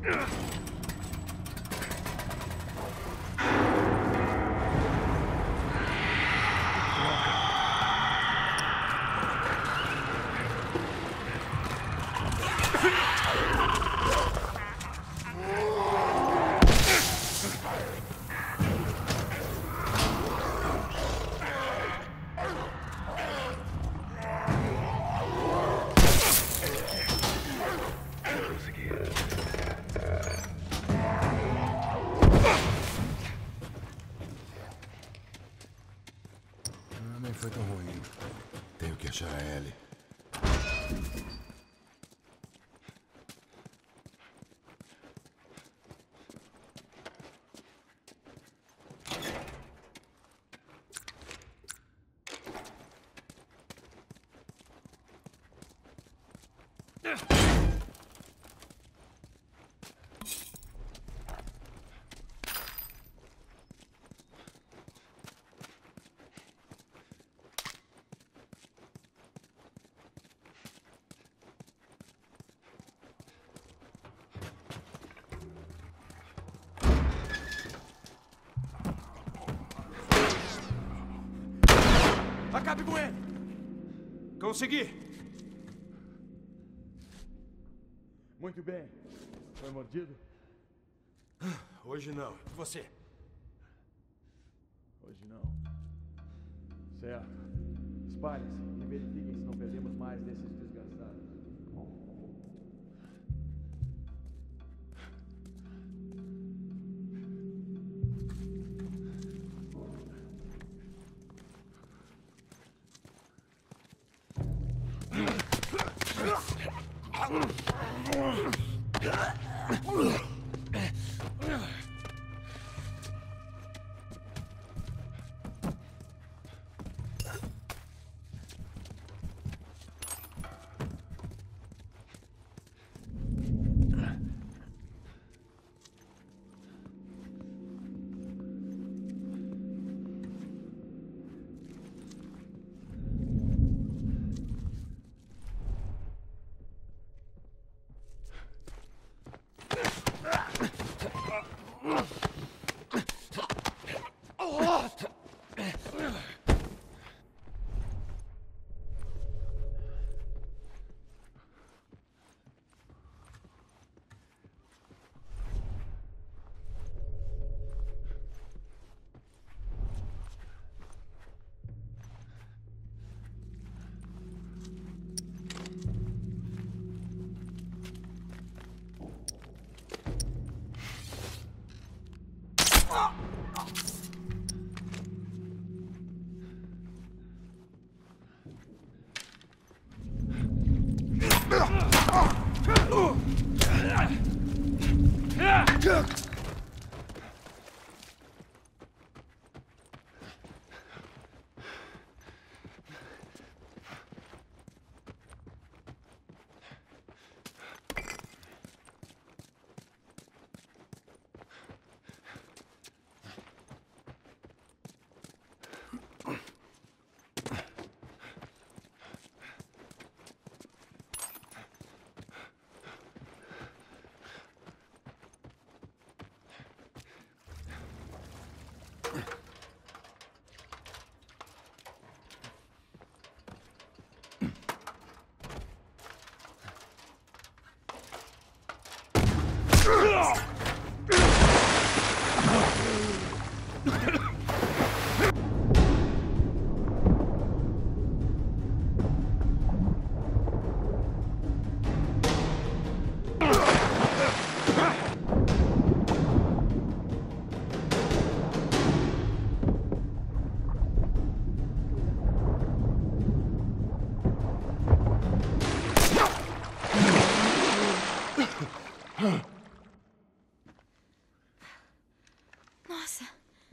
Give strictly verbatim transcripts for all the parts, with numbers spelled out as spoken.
Nem foi tão ruim. Tenho que achar a Ellie. Acabe com ele! Consegui! Muito bem. Foi mordido? Hoje não. E você? Hoje não. Certo. Espalhem-se e verifiquem se não perdemos mais desses desgraçados. Nossa.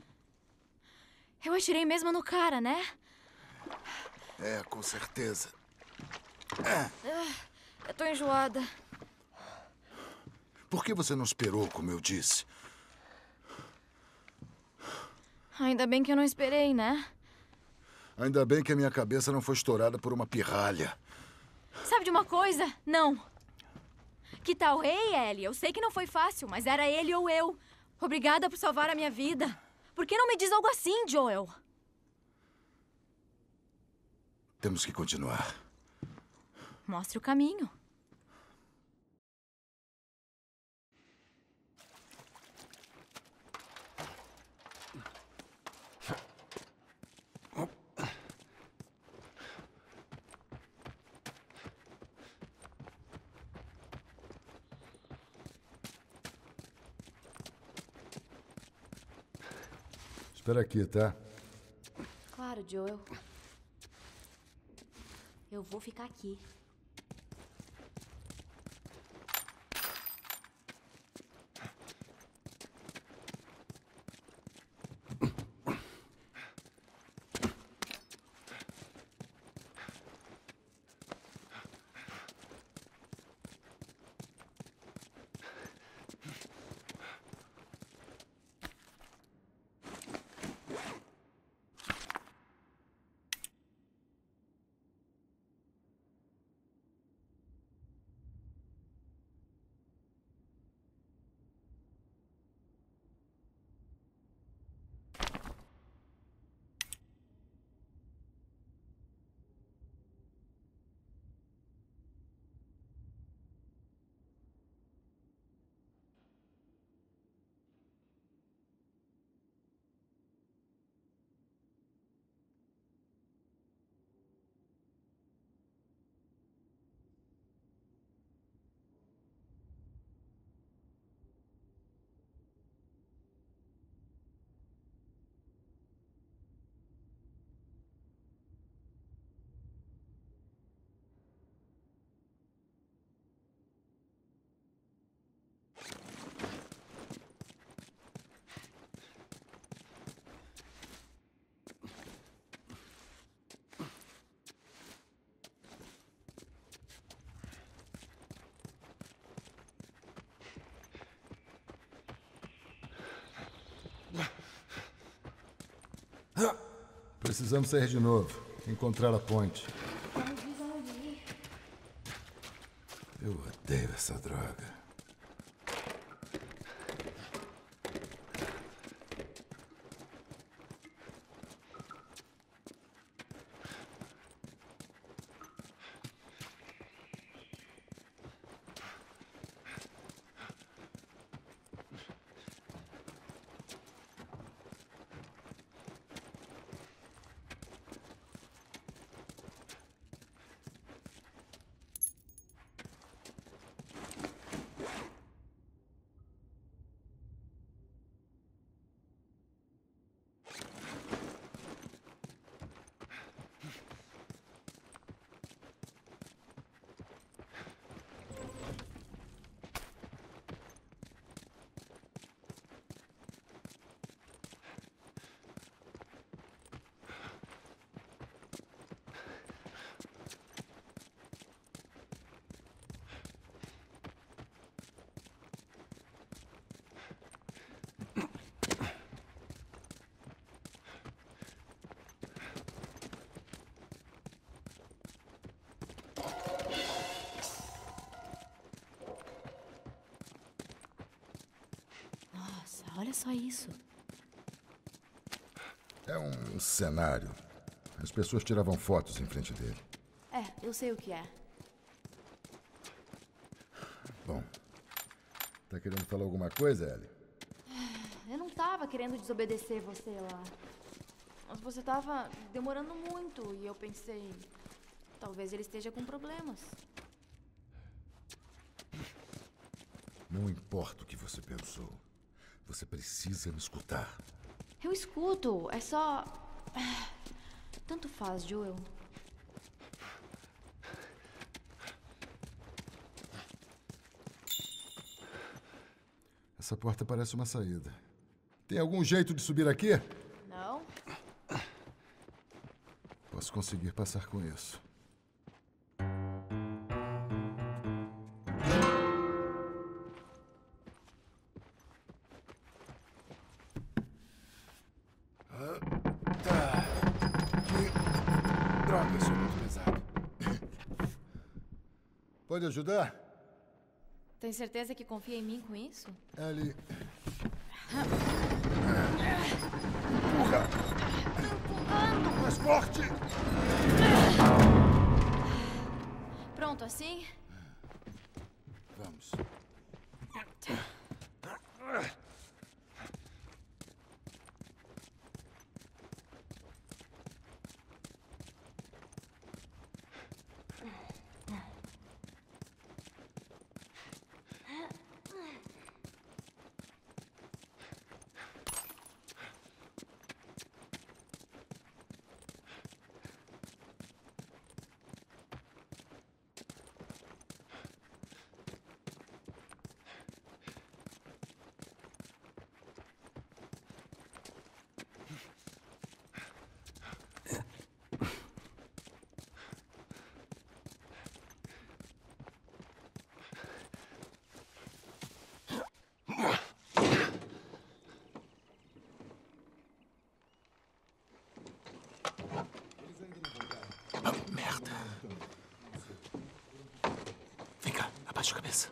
Eu atirei mesmo no cara, né? É, com certeza. Eu tô enjoada. Por que você não esperou, como eu disse? Ainda bem que eu não esperei, né? Ainda bem que a minha cabeça não foi estourada por uma pirralha. Sabe de uma coisa? Não. Que tal rei, Ellie? Eu sei que não foi fácil, mas era ele ou eu. Obrigada por salvar a minha vida. Por que não me diz algo assim, Joel? Temos que continuar. Mostre o caminho. Espera aqui, tá? Claro, Joel. Eu vou ficar aqui. Precisamos sair de novo. Encontrar a ponte. Eu odeio essa droga. Olha só isso. É um cenário. As pessoas tiravam fotos em frente dele. É, eu sei o que é. Bom, tá querendo falar alguma coisa, Ellie? Eu não tava querendo desobedecer você lá. Mas você tava demorando muito e eu pensei... Talvez ele esteja com problemas. Não importa o que você pensou. Você precisa me escutar. Eu escuto. É só... Tanto faz, Joel. Essa porta parece uma saída. Tem algum jeito de subir aqui? Não? Posso conseguir passar com isso. Droga, isso é muito pesado. Pode ajudar? Tem certeza que confia em mim com isso? Ellie... Empurra! Empurrando! Mais forte! Pronto, assim? Vamos. Merda. Vem cá, abaixa a cabeça.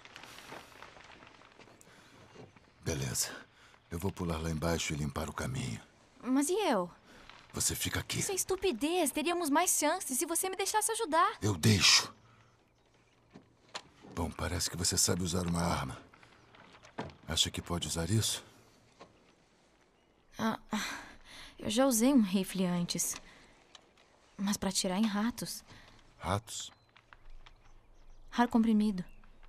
Beleza. Eu vou pular lá embaixo e limpar o caminho. Mas e eu? Você fica aqui. Isso é estupidez. Teríamos mais chances se você me deixasse ajudar. Eu deixo. Bom, parece que você sabe usar uma arma. Acha que pode usar isso? Ah, eu já usei um rifle antes. Mas pra atirar em ratos. Ratos? Ar comprimido.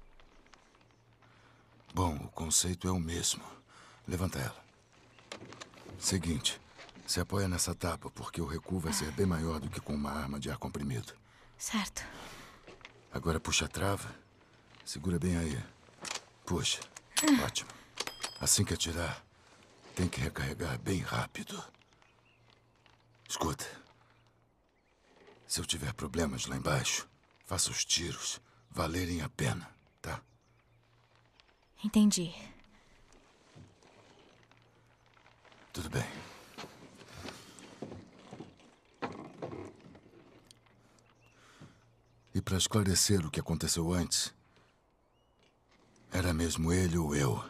Bom, o conceito é o mesmo. Levanta ela. Seguinte, se apoia nessa tapa, porque o recuo vai ser bem maior do que com uma arma de ar comprimido. Certo. Agora puxa a trava. Segura bem aí. Puxa. Ótimo. Assim que atirar, tem que recarregar bem rápido. Escuta. Se eu tiver problemas lá embaixo, faça os tiros valerem a pena, tá? Entendi. Tudo bem. E para esclarecer o que aconteceu antes, era mesmo ele ou eu?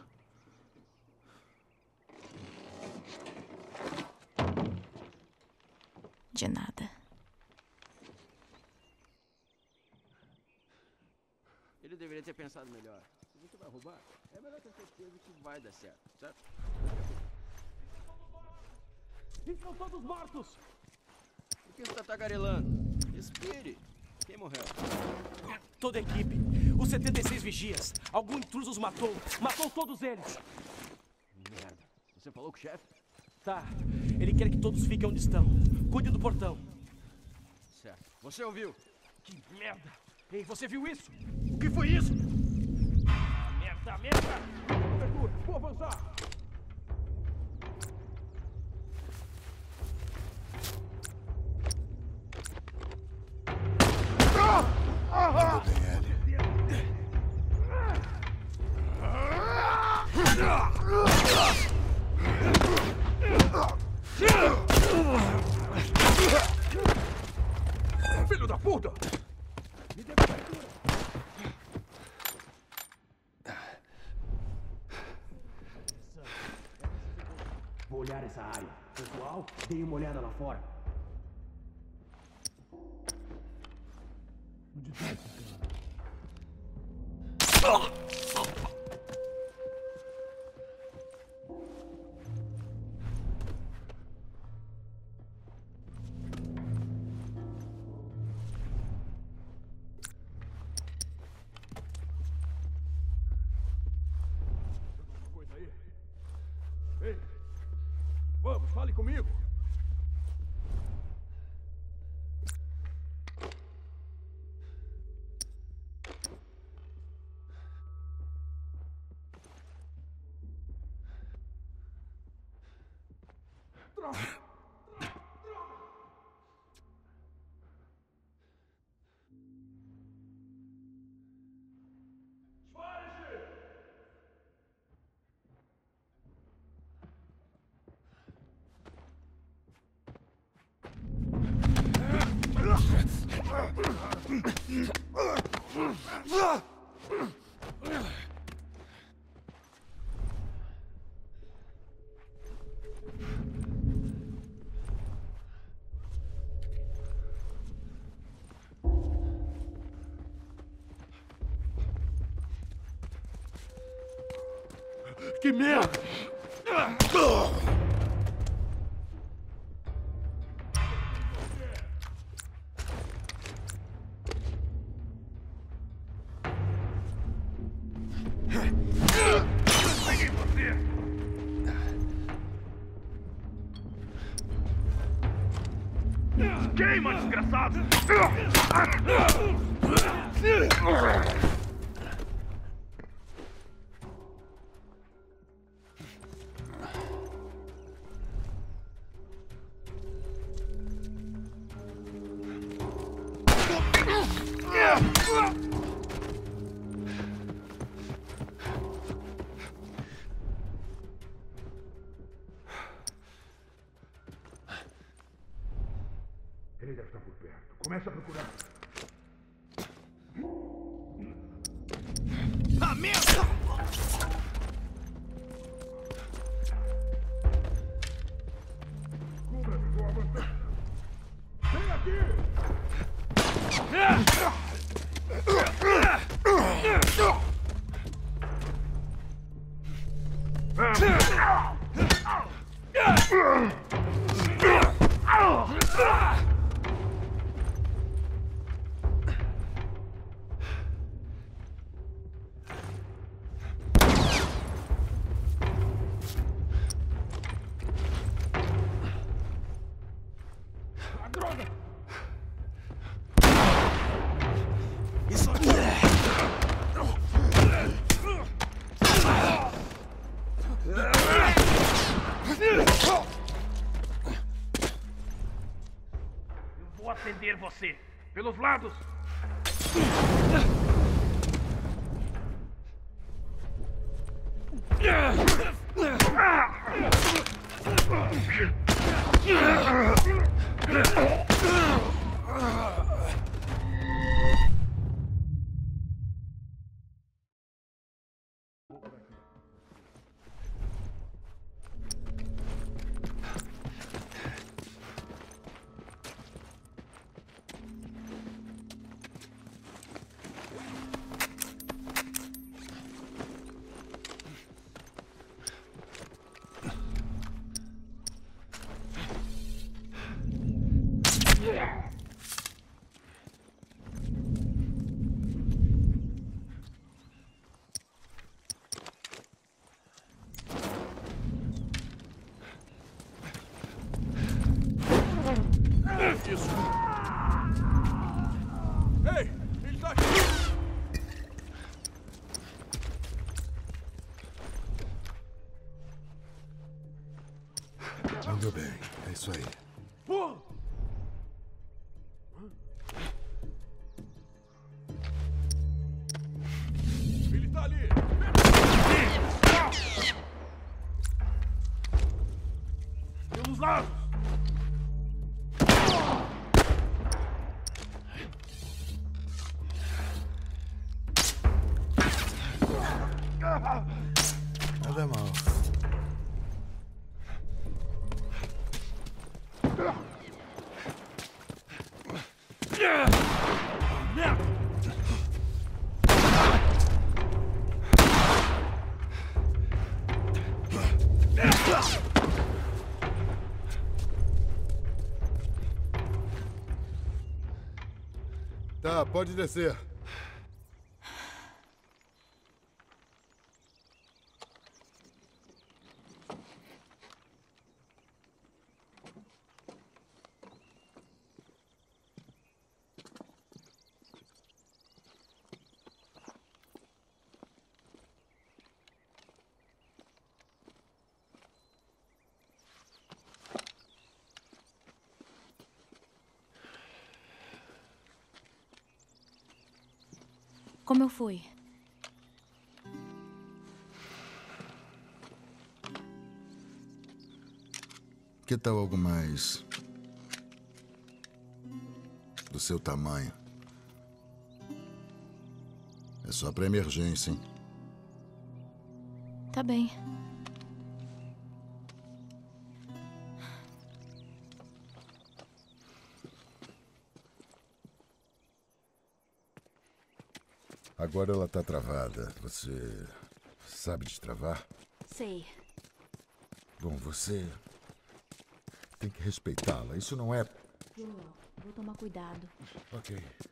De nada. Ele deveria ter pensado melhor. Se você vai roubar, é melhor ter certeza que vai dar certo, certo? Estão todos mortos! Por que você tá tagarelando? Respire. Quem morreu? Toda a equipe. Os setenta e seis vigias. Algum intruso os matou. Matou todos eles. Merda. Você falou com o chefe? Tá. Ele quer que todos fiquem onde estão. Cuide do portão. Certo. Você ouviu? Que merda! Ei, você viu isso? O que foi isso? Ah, merda, merda! Cobertura, vou avançar! Tudo bem, Ellie. Filho da puta! Me dê cobertura! Vou olhar essa área. Pessoal, deem uma olhada lá fora. Onde tá esse cara? Coisa aí. Ei, vamos, fale comigo. Que merda! Peguei você! Queima, desgraçado! Ele deve estar por perto. Começa a procurar. Ah, merda! Cubra-me, vou avançar. Vem aqui! Vou atender você. Pelos lados. Isso. Ei, ele tá aqui. Mandou bem. É isso aí. Pô! Ele tá ali. Pelos lados. Nada mal. Tá, pode descer. Como eu fui? Que tal algo mais do seu tamanho? É só pra emergência, hein? Tá bem. Agora ela tá travada. Você sabe destravar? Sei. Bom, você tem que respeitá-la. Isso não é... Joel, vou tomar cuidado. Ok.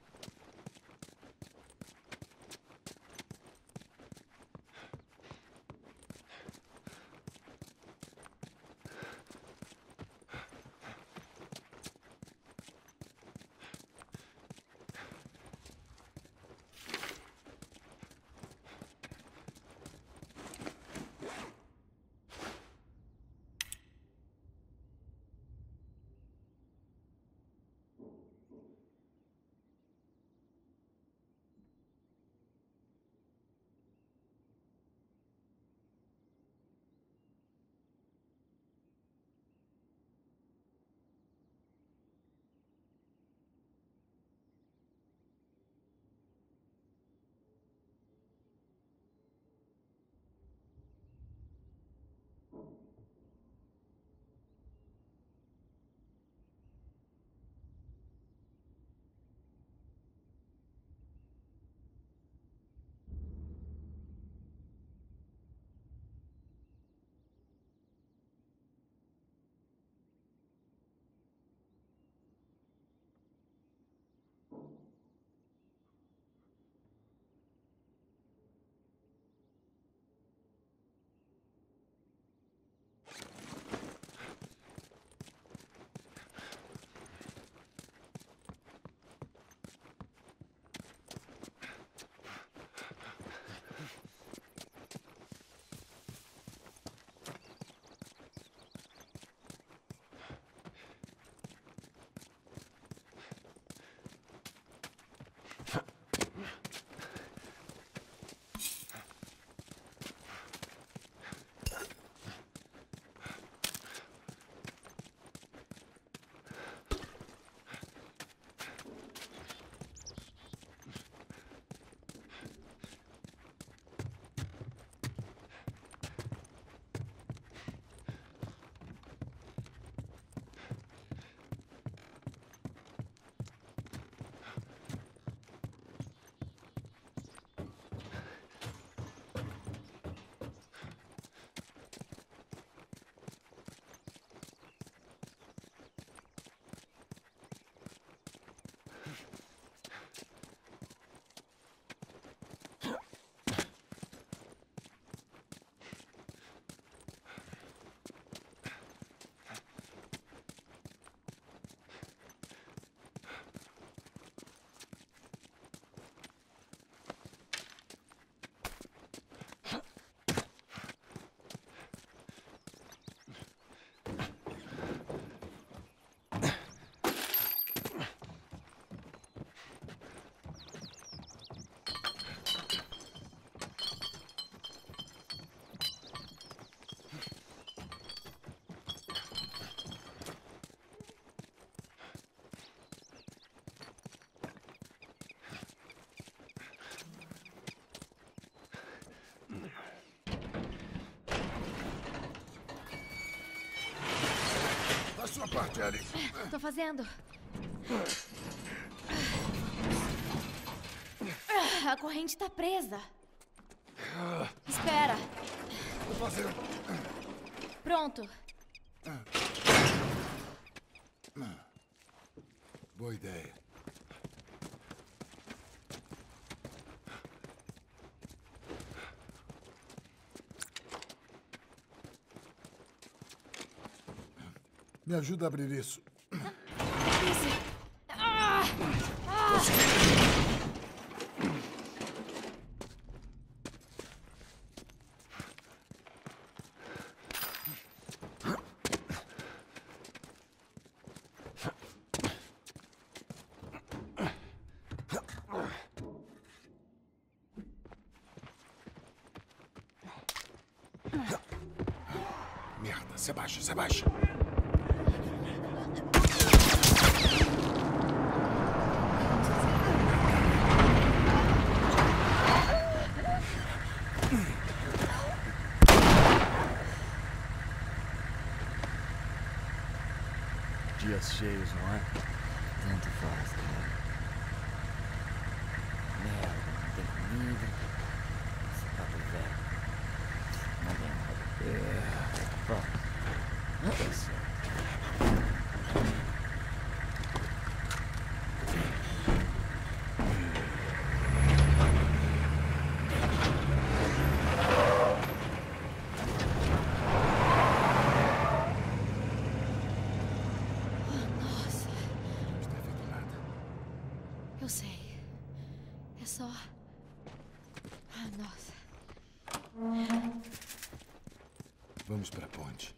A sua parte, Ellie. Tô fazendo. A corrente tá presa. Espera. Tô fazendo. Pronto. Boa ideia. Me ajuda a abrir isso. Isso. Ah! Ah! Merda, se abaixa, se abaixa. dias cheios, não é? Tanto faz, cara. Merda, não tem comida. Esse papo velho. Não tem nada. É. Vamos. Tá certo. Eu sei. É só... Ah, nossa. Vamos pra ponte.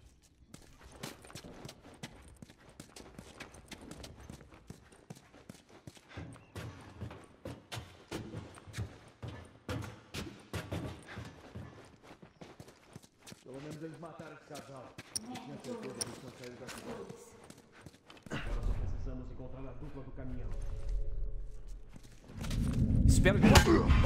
Pelo menos eles mataram esse casal. Eu tinha certeza que eles tinham saído da cidade. Agora só precisamos encontrar a dupla do caminhão. Espera de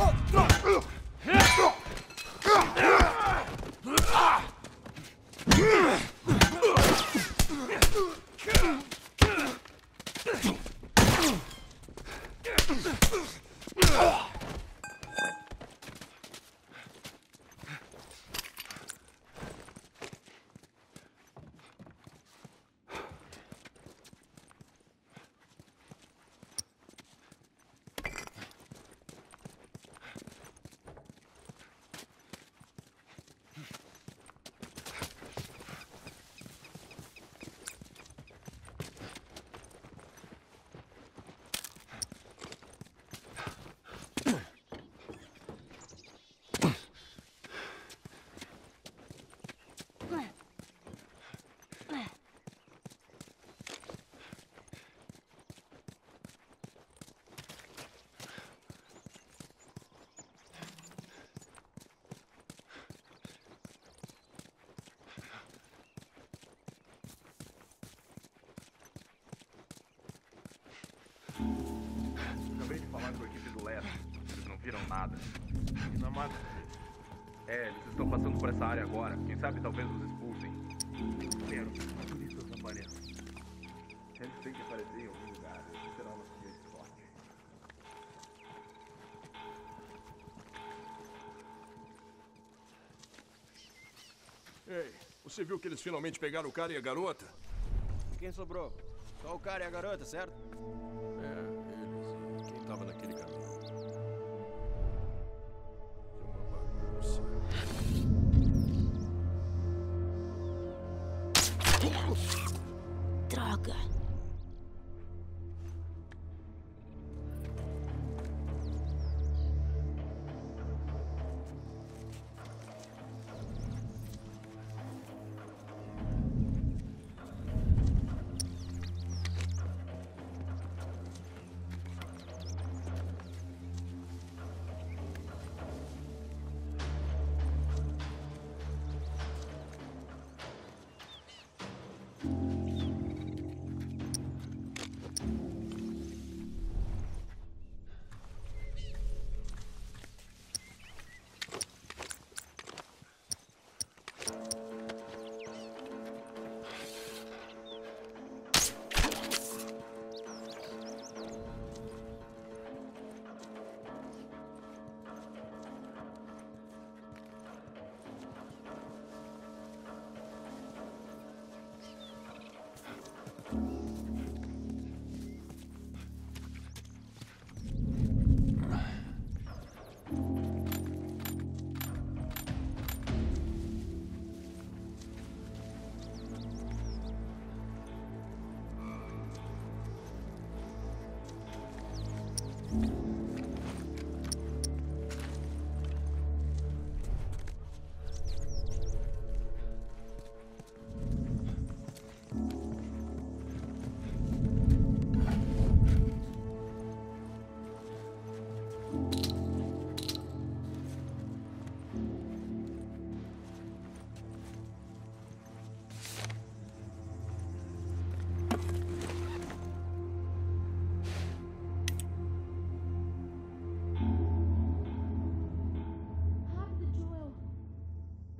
Acabei de falar com a equipe do leste. Eles não viram nada. na mata. É, eles estão passando por essa área agora. Quem sabe talvez os expulsem. Espero. Os turistas apareçam. Eles têm que aparecer em algum lugar. Esse será o nosso dia de sorte. Ei, você viu que eles finalmente pegaram o cara e a garota? Quem sobrou? Só o cara e a garota, certo? É, eles e quem tava naquele caminho. Que uma bagunça. Droga.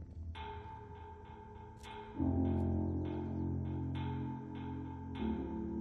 Rápido, Joel.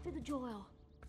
Rápido, Joel.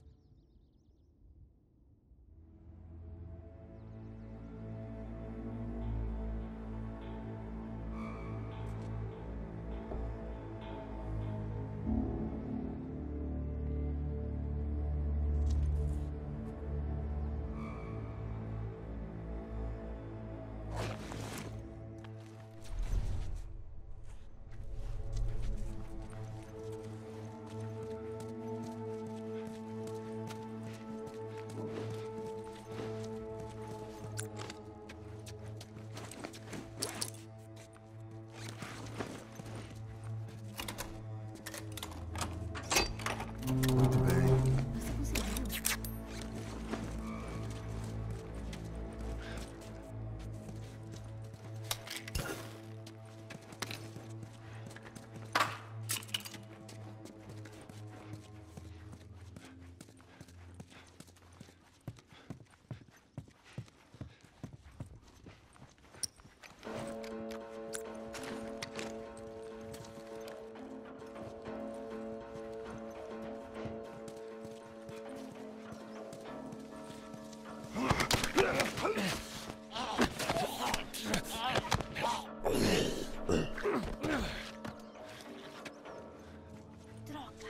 Muito bem. Você conseguiu. Droga.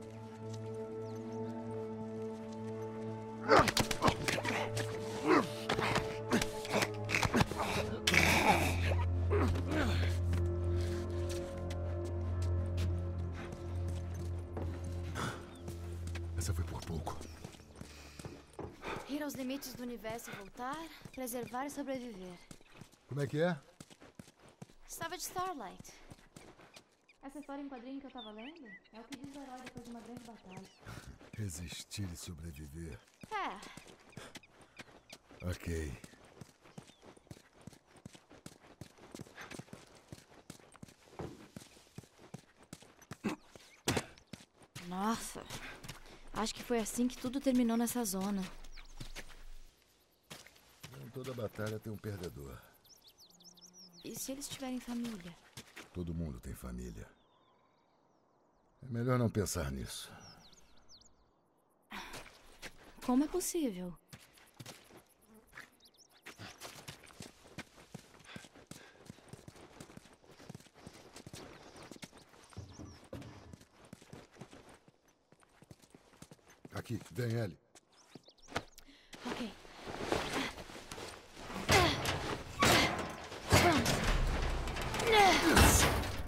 Essa foi por pouco. Ir aos limites do universo e voltar, preservar e sobreviver. Como é que é? Estava de Starlight. Essa história em quadrinho que eu tava lendo é o que diz o herói depois de uma grande batalha. Resistir e sobreviver. É, Ok. nossa. Acho que foi assim que tudo terminou nessa zona. Em toda batalha tem um perdedor. E se eles tiverem família? Todo mundo tem família. É melhor não pensar nisso. Como é possível? Aqui, Daniele. Ok. Vamos.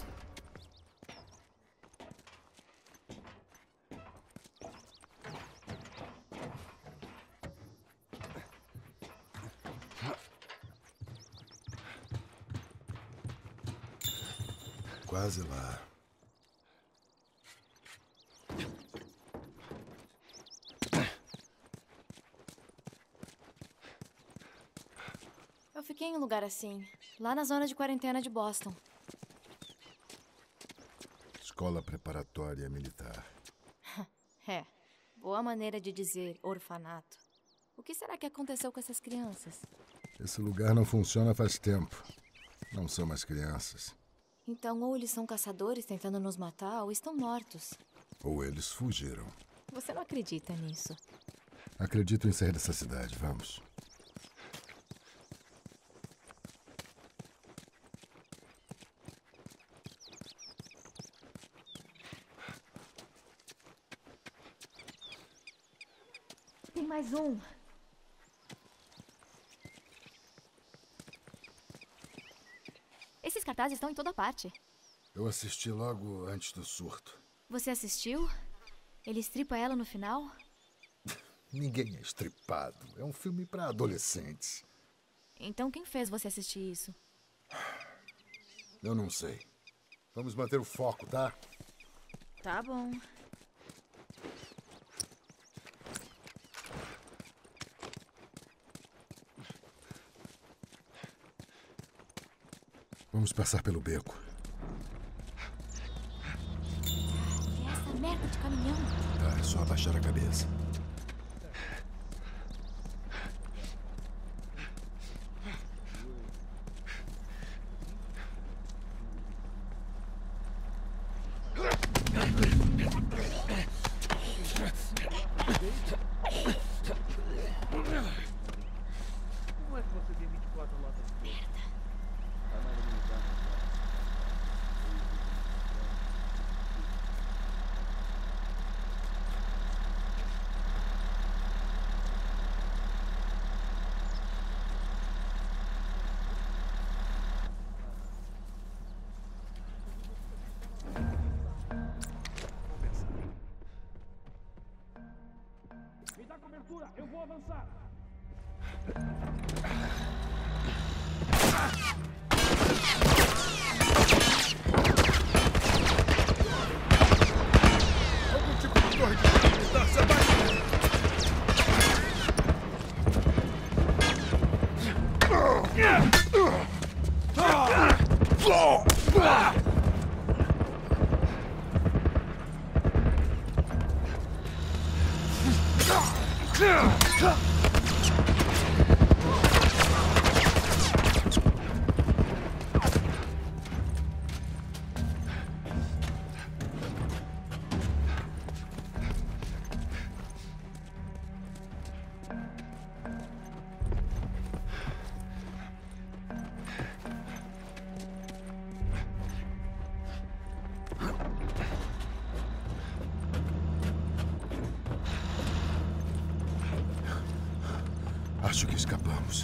Quase lá. Eu fiquei em um lugar assim, lá na zona de quarentena de Boston. Escola preparatória militar. É, boa maneira de dizer orfanato. O que será que aconteceu com essas crianças? Esse lugar não funciona faz tempo. Não são mais crianças. Então, ou eles são caçadores tentando nos matar, ou estão mortos. Ou eles fugiram. Você não acredita nisso? Acredito em sair dessa cidade. Vamos. Tem mais um. Esses cartazes estão em toda parte. Eu assisti logo antes do surto. Você assistiu? Ele estripa ela no final? Ninguém é estripado. É um filme para adolescentes. Então quem fez você assistir isso? Eu não sei. Vamos manter o foco, tá? Tá bom. Vamos passar pelo beco. E essa merda de caminhão? Tá, é só abaixar a cabeça. Dá cobertura, eu vou avançar. Algum tipo de torre de militar se abaixa! Acho que escapamos.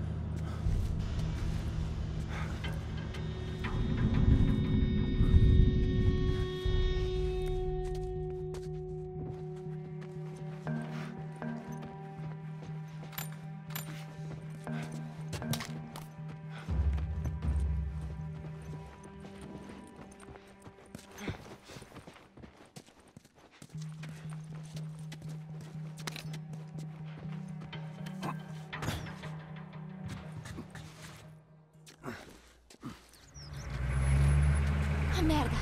Ah, merda.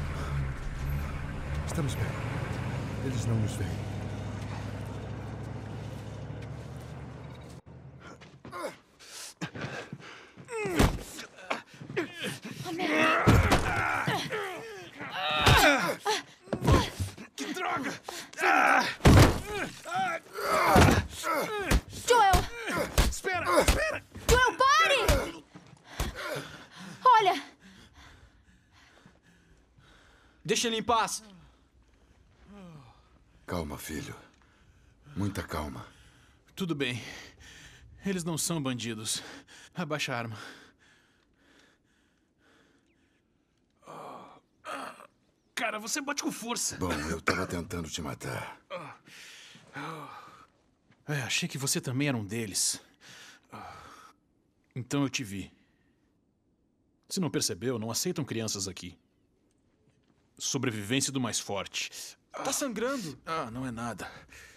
Estamos bem. Eles não nos veem. Ah, merda. Que droga! Joel! Espera, espera! Joel, pare! Olha! Deixa ele em paz. Calma, filho. Muita calma. Tudo bem. Eles não são bandidos. Abaixa a arma. Cara, você bate com força. Bom, eu tava tentando te matar. É, achei que você também era um deles. Então eu te vi. Se não percebeu, não aceitam crianças aqui. Sobrevivência do mais forte. Tá sangrando. Ah, não é nada.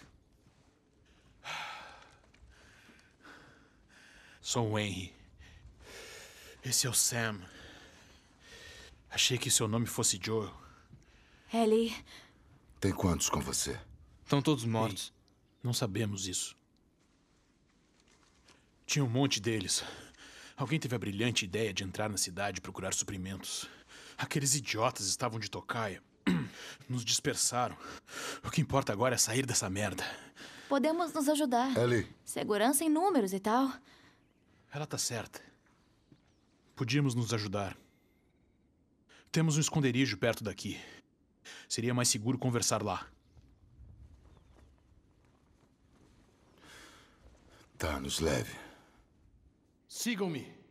Sou o Henry. Esse é o Sam. Achei que seu nome fosse Joel. Ellie. Tem quantos com você? Estão todos mortos. Não sabemos isso. Tinha um monte deles. Alguém teve a brilhante ideia de entrar na cidade e procurar suprimentos. Aqueles idiotas estavam de tocaia. Nos dispersaram. O que importa agora é sair dessa merda. Podemos nos ajudar. Ellie. Segurança em números e tal. Ela tá certa. Podíamos nos ajudar. Temos um esconderijo perto daqui. Seria mais seguro conversar lá. Tá, nos leve. Sigam-me.